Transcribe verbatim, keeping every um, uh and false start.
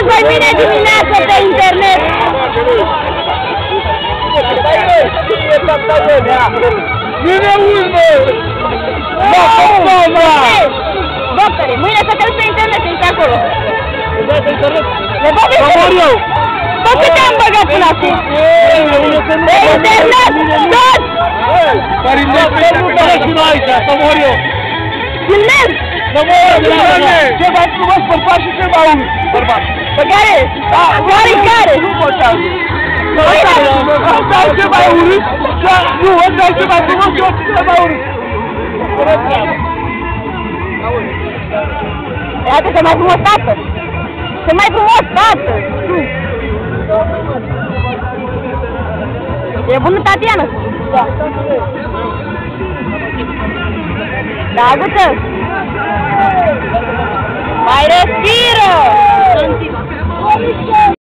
Vedeți mai bine dimineața pe internet! Nu ne auzi, bă! Doctore, mâine să te uiți pe internet, ești acolo! Le bag pe internet! Bă, câte am băgat până acum? Pe internet! Tot! Părinte, pe nu aici, să mor eu! Filmez! Să mor eu! Ce mai frumos bărbat și ce mai urât bărbat! Pe care? Care care? Nu contează! Ăsta e ce mai urât, nu, ăsta e ce mai frumos și ăsta e ce mai urât! Iată, ce mai frumos tată! Ce mai frumos tată! E bună Tatiana? Da. Da, aguță! Mai respiră!